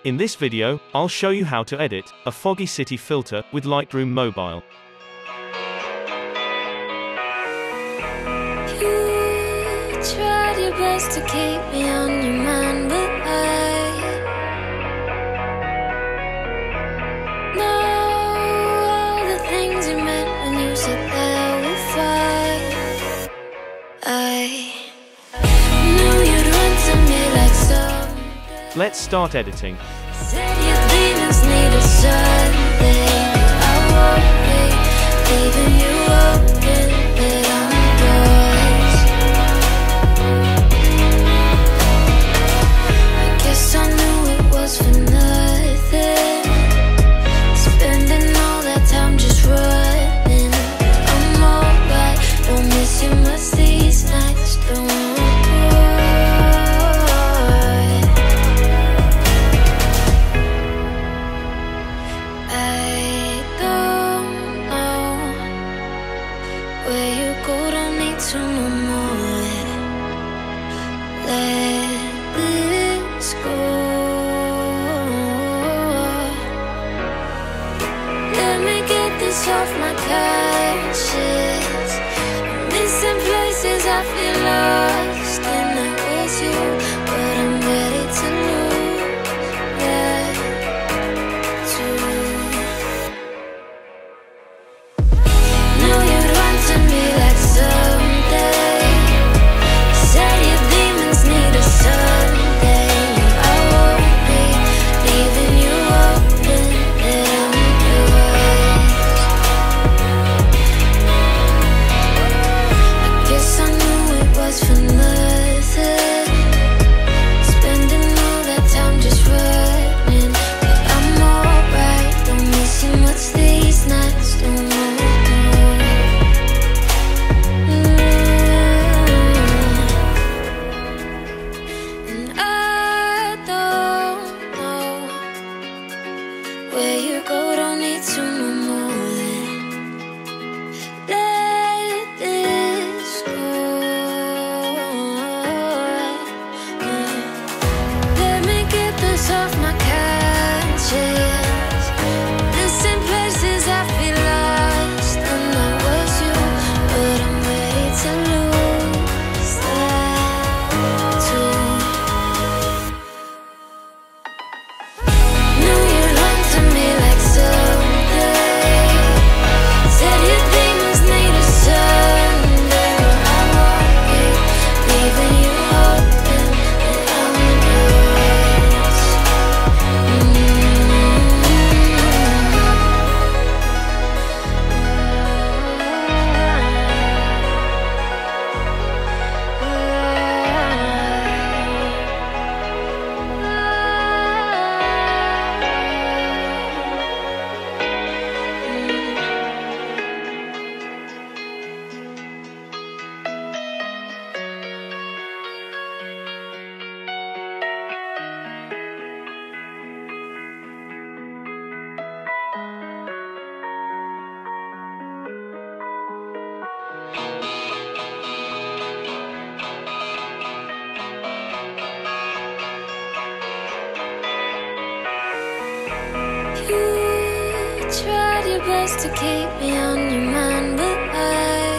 In this video, I'll show you how to edit a foggy city filter with Lightroom Mobile. You tried your best to keep me on your mind, but I know all the things you meant when you said that we're fine. I knew you'd run to me like someday. Let's start editing. Said your demons need a Sunday. I won't be leaving you open, but I'm yours. I guess I knew it was for nothing, spending all that time just running. I'm alright, don't miss you much these nights, don't worry. To no more. Let this go. Let me get this off my conscience. I'm missing places I feel lost, and that was you, but I'm ready to lose that too. Knew you'd run to me like so. Where you go, don't need to no more. Let this go. Let me get this off my conscience. Missing places I feel lost, and that was you, but I'm ready to lose that too. You tried your best to keep me on your mind, but I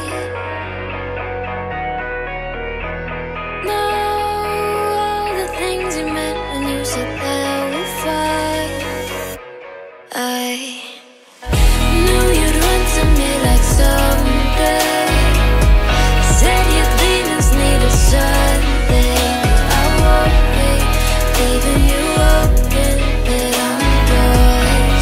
know all the things you meant when you said that we're fine. I knew you'd run to me like someday. Said your demons need a Sunday. I won't be leaving you open, but I'm yours.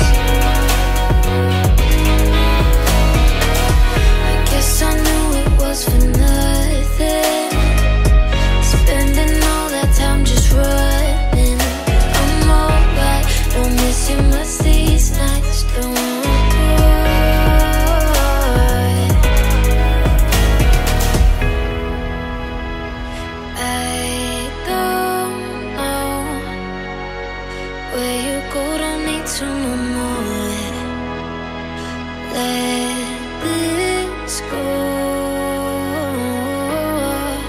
I guess I knew it was for nothing, spending all that time just running. I'm alright, don't miss you much these nights, don't worry. I don't know where you go, don't need to no more. Let this go.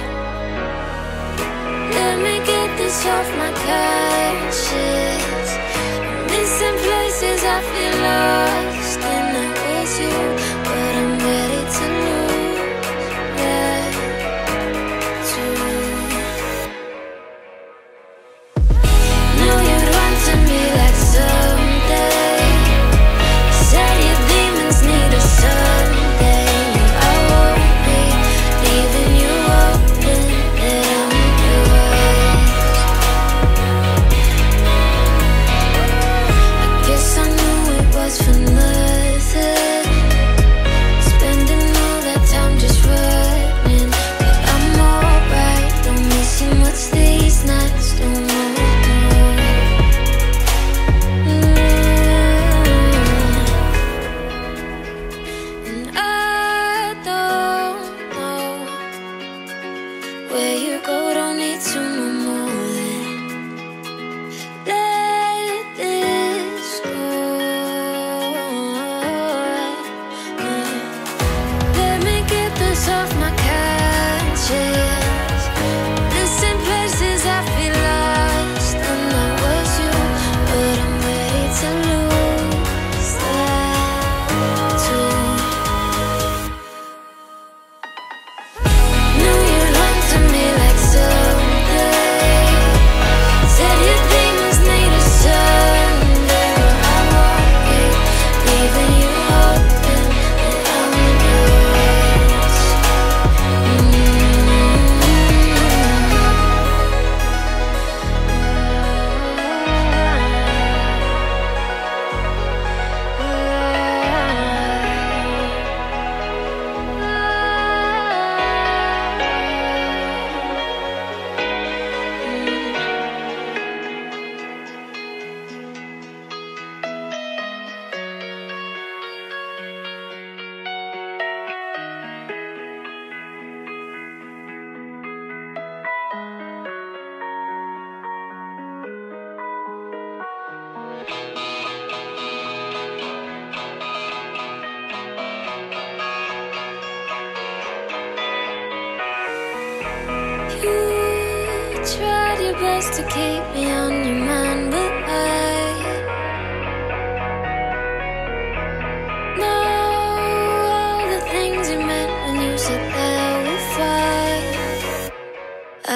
Let me get this off my conscience. I feel lost, and that was you, but I'm ready to lose that too. Knew you'd run to me like someday. Said your demons need a Sunday. I won't be leaving you open and I guess I knew it was for nothing, spending all that time just running. But I'm alright, don't miss you much these nights, don't know. And I don't know where you go, don't need to know more than let this go. Let me get this off my conscience. Missing places I feel lost, and that was you, but I'm ready to lose that too. Knew you'd run to me like someday. Said your demons need a Sunday. I won't be leaving you open, and I'm yours. You tried your best to keep me on your mind, but I know all the things you meant when you said that we're fine. I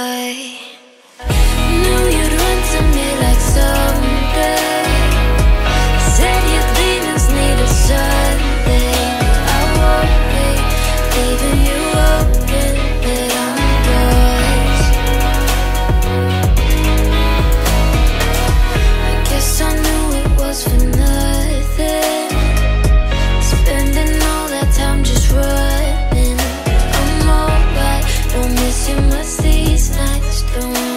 knew you'd run to me like someday. Said your demons need a Sunday. I won't be leaving you open, but I'm yours. I guess I knew it was for nothing, spending all that time just running. I'm alright, don't miss you much these nights, don't worry.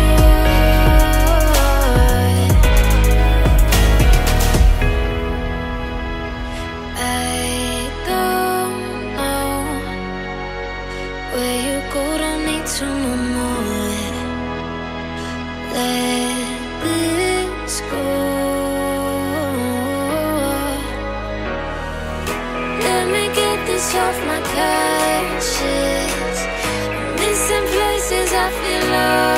I don't know where you go, don't need to know more than let this go. Let me get this off my conscience. Missing places I feel lost.